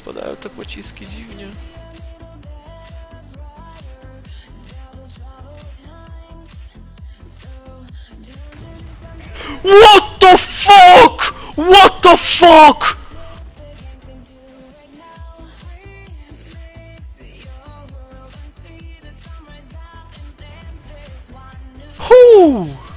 spadają te pociski dziwnie. What the fuck? What the fuck? Whoo!